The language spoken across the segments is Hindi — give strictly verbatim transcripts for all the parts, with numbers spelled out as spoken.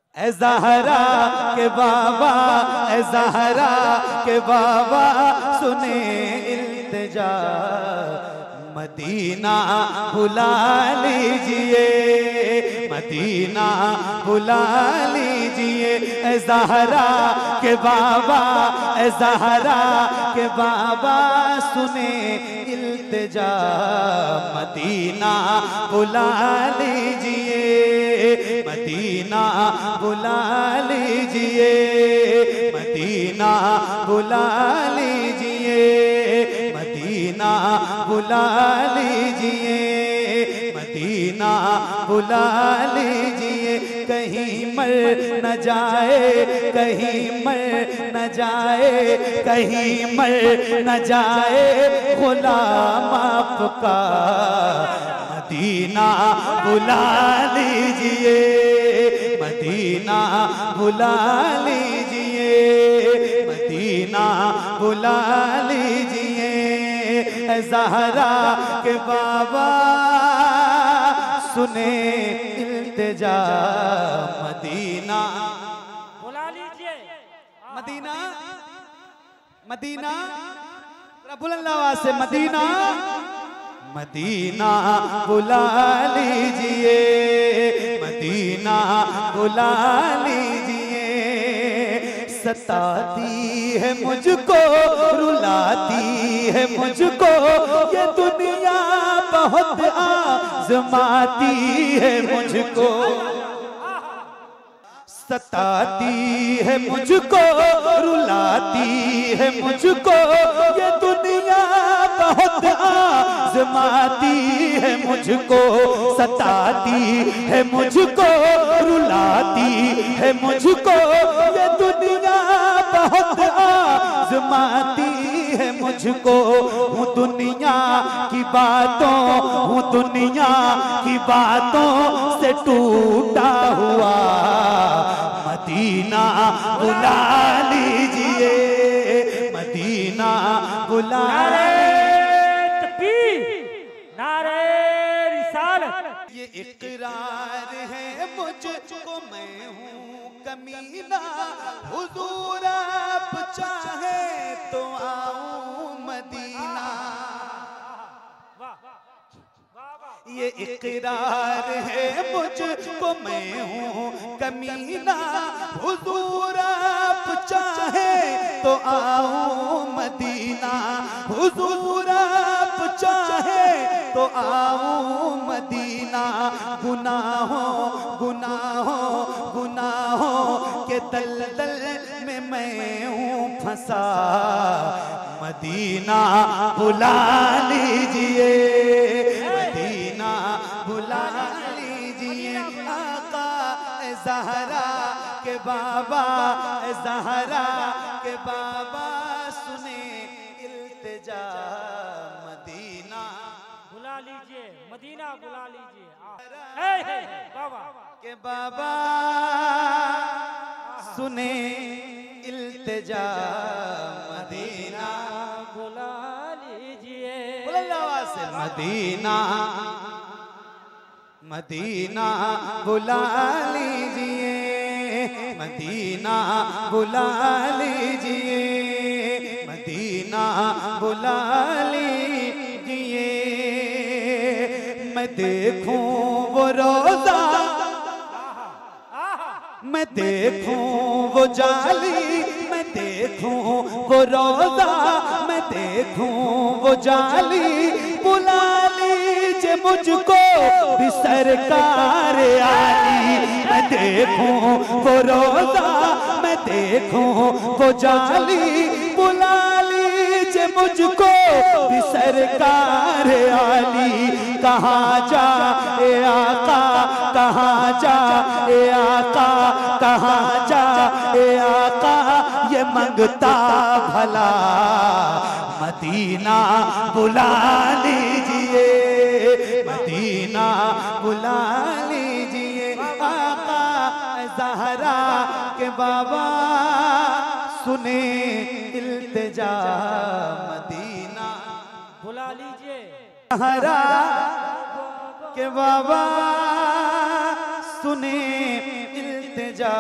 ए ज़हरा के बाबा, ए ज़हरा के बाबा सुने इल्तिजा, मदीना बुला लीजिए, मदीना बुला लीजिए। ए ज़हरा के बाबा, ए ज़हरा के बाबा सुने इल्तिजा, मदीना बुला लीजिए, मदीना बुला लीजिए, मदीना बुला लीजिए, मदीना बुला लीजिए, मदीना बुला लीजिए। कहीं मर न जाए, कहीं मर न जाए, कहीं मर न जाए गुलाम आपका, मदीना बुला लीजिए, मदीना बुला लीजिए, मदीना बुला लीजिए। ज़हरा के बाबा सुने इल्तिजा, मदीना बुला लीजिए, मदीना मदीना बुलंद आवाज से मदीना, मदीना बुला लीजिए, मदीना बुला लीजिए। सताती है मुझको, रुलाती है मुझको ये दुनिया, बहुत आज़माती है मुझको, सताती है मुझको, रुलाती है मुझको ये दुनिया, बहुत आज़माती है मुझको, सताती है मुझको, रुलाती है मुझको ये दुनिया, बहुत आज़माती है मुझको। हूँ दुनिया की बातों, हूँ दुनिया की बातों से टूटा हुआ, मदीना बुला लीजिए, मदीना बुला तकबीर, नारे रिसालत। ये इकरार है मुझको मैं हूँ कमीना, हुजूर आप चाहे तो आऊं मदीना। ये इकरार है मुझको मैं हूँ कमीना, हुजूर आप चाहे तो आऊं मदीना, हुजूर आप चाहे तो आऊं मदीना। गुनाहों गुनाहों गुनाहों के दलदल में मैं हूँ फंसा, मदीना बुला लीजिए, मदीना बुला लीजिए। आका ए ज़हरा के बाबा, ए ज़हरा के बाबा सुने इल्तिजा, मदीना बुला लीजिए, मदीना बुला लीजिए। ए, ए, बाबा के बाबा सुने इल्तिजा, मदीना बुला लीजिए। बुलंद आवाज से मदीना, मदीना बुला लीजिए, मदीना बुला लीजिए, मदीना बुला लीजिए। मैं देखूं वो रोज़ा, मैं देखूं वो जाली, मैं देखूं वो रोज़ा, मैं देखूं वो जाली, बुला लीजिए मुझको भी सरकार आली। मैं देखूं वो रोज़ा, मैं देखूं वो जाली, बुला लीजिए मुझको भी सरकार आली। कहाँ जा ए आका, कहाँ जा ए आका, कहाँ जा ए आका, ये मंगता भला, मदीना बुला लीजिए, मदीना बुला लीजिए। आका ज़हरा के बाबा सुने इल्तिजा, मदीना बुला लीजिए। ज़हरा के बाबा सुने इल्तिजा। इल्तिजा,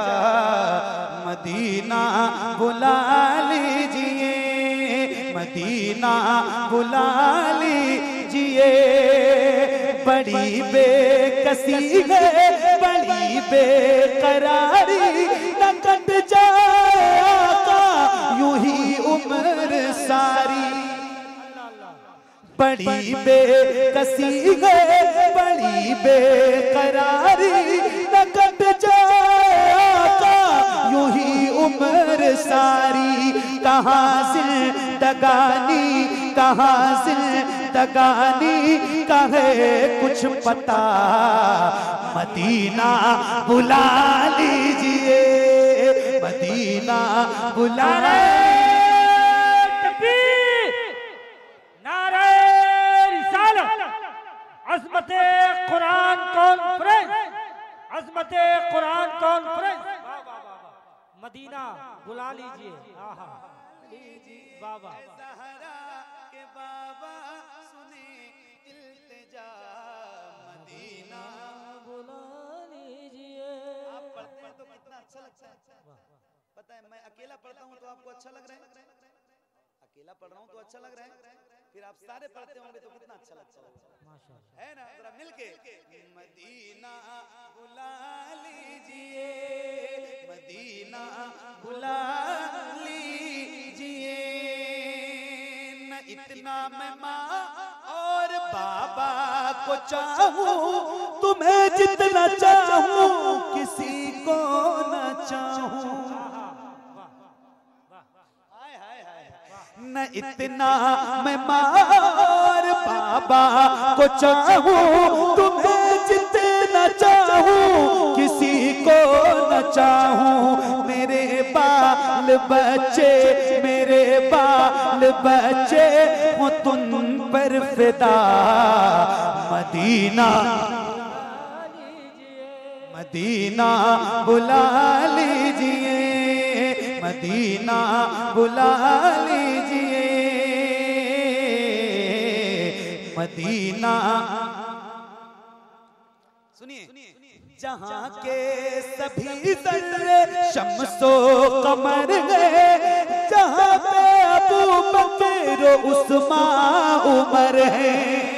मदीना बुला लीजिए, मदीना बुला लीजिए। बड़ी बेकसी है, बड़ी बेकरारी, न कट जाएगा यूं ही उम्र सारी। बड़ी बेकसी है, बड़ी बेकरारी, न कट जाएगा यूं ही उम्र सारी। कहाँ जिंदगानी, कहाँ जिंदगानी का है कुछ पता, मदीना बुला लीजिए, मदीना बुला। अज़मते कुरान कॉन्फ्रेंस, अज़मते कुरान कॉन्फ्रेंस, मदीना बुला लीजिए। आहा बाबा के बाबा सुने इल्तिजा, मदीना बुला लीजिए। आप पढ़ते हैं तो कितना अच्छा लगता है। पता है मैं अकेला पढ़ता हूँ तो आपको अच्छा लग रहा है, अकेला पढ़ रहा हूँ तो अच्छा लग रहा है, फिर आप सारे पढ़ते होंगे तो कितना अच्छा लगता है, है ना? जरा मिलके मदीना बुला लीजिए, मदीना बुला लीजिए। न इतना मैं माँ और बाबा को चाहूँ, तुम्हें जितना चाहूँ किसी को न चाहूँ। न इतना मैं माँ और बाबा को चाहूँ, तुम्हें जितना चाहूँ किसी को न चाहूँ। मेरे बाल बच्चे, मेरे बाल बच्चे हो तुम पर फिदा, मदीना मदीना बुला लीजिए, मदीना बुला लीजिए, मदीना। सुनिए, जहाँ के सभी ज़र्रे शम्सो कमर गए, जहाँ पे अबू बकर उस्मान उमर है,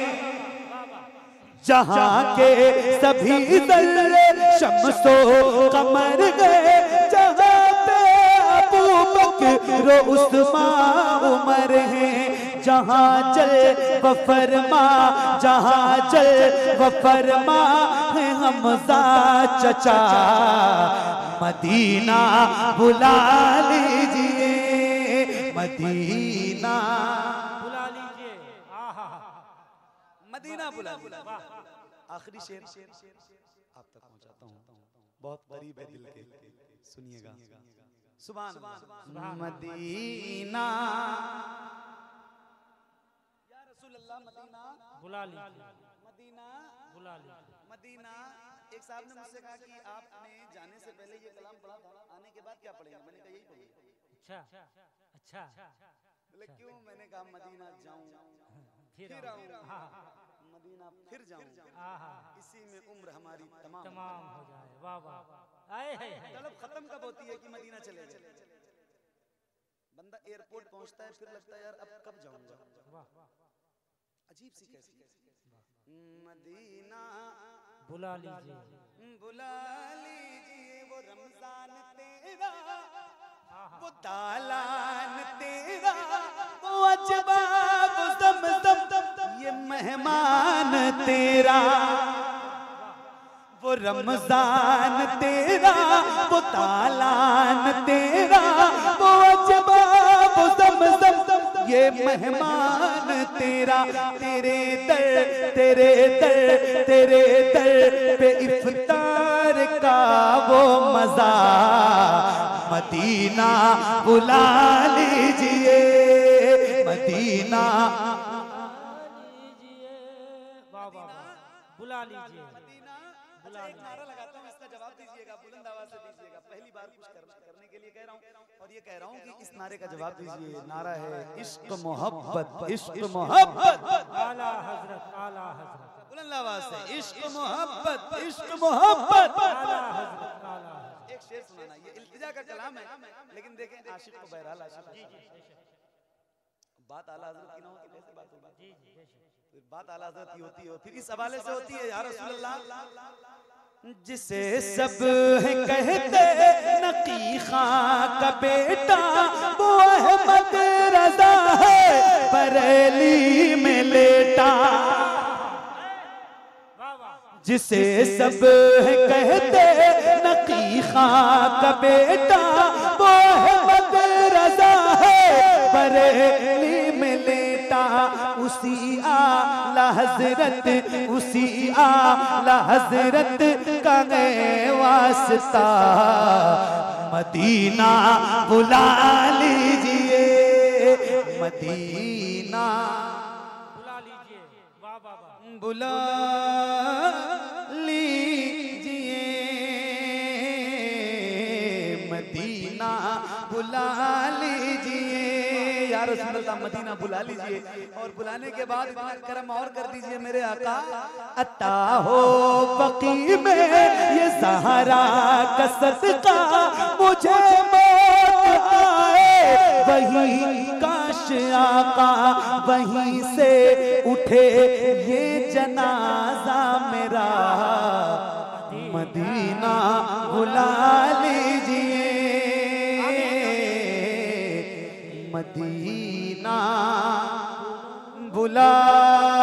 जहाँ के सभी ज़र्रे शम्सो कमर गए, जहाँ पे अबू बकर उस्मान उमर है। जहाँ जल व फरमा, जहाँ जल व फरमा है हमजा चचा, मदीना बुला लीजिए, मदीना बुला लीजिए। आहा मदीना बुला लीजिए। आखिरी शेर आप तक पहुंचाता हूँ, बहुत करीब है दिल के, सुनिएगा। सुभान अल्लाह। मदीना या रसूल अल्लाह, मदीना बुला लीजिए, मदीना बुला लीजिए। मदीना। एक साहब ने मुझसे कहा कि आपने जाने से पहले ये कलाम पढ़ा था, आने के बाद क्या पढ़ेंगे? मैंने कहा यही पढ़ेंगे। अच्छा अच्छा, बोले क्यों? मैंने कहा मदीना जाऊं फिर आऊं, मदीना फिर जाऊं, इसी में उम्र हमारी तमाम तमाम हो जाए। वाह वाह। आए है तलब खत्म कब होती है कि मदीना चले जाए? बंदा एयरपोर्ट पहुंचता है, फिर लगता है यार अब कब जाऊंगा। अजीब सी कैसी मदीना बुला लीजिए, बुला लीजिए। वो रमजान तेरा, वो दालान तेरा, वो अजबा, वो ज़मज़म, ये मेहमान तेरा। वो रमजान तेरा, वो दालान तेरा, वो अजबा, वो ज़मज़म, ये मेहमान तेरा। तेरे दर, तेरे दर, तेरे दर पे इफ्तार का वो मज़ा, मदीना बुला लीजिए, मदीना लीजिए। वाह वाह, बुला लीजिए। अच्छा एक नारा लगाता हूँ, इसका जवाब दीजिएगा, बुलंद आवाज से दीजिएगा। पहली बार कुछ कर, करने के लिए कह रहा हूँ और ये कह रहा हूँ कि इस नारे का जवाब दीजिए। नारा है इश्क मोहब्बत, इश्क मोहब्बत। आला हजरत, आला हजरत। बुलंद आवाज से इश्क मोहब्बत, इश्क मोहब्बत। आला हजरत, आला हजरत। एक एक शेर सुनाना, ये इल्तिजा का कलाम है, लेकिन देखें आशिक को बहरहाल आशिक बात आला हजरत की ना हो तो कैसे बात होगी? फिर बात आला हजरत की होती है, फिर इस हवाले से होती है या रसूल अल्लाह, जिसे सब है कहते नकी खां का बेटा वो अहमद रजा है बरेली में लेटा। जिसे सब है कहते नकी खां का बेटा वो अहमद रजा है बरेली में लेटा। उसी आला हजरत उसी आला हजरत का गए वास्ता मदीना बुला लीजिए, मदीना बुला लीजिए। वाह वाह वाह। बुला लीजिए, मदीना बुला लीजिए या रसूल अल्लाह, मदीना बुला लीजिए। और बुलाने के बाद इतना करम और कर दीजिए मेरे आका, अता हो बकी में ये सहारा का सदका मुझे मौत आए वही काश आका वहीं से उठे ये जनाजा मेरा, मदीना बुला लीजिए, मदीना बुला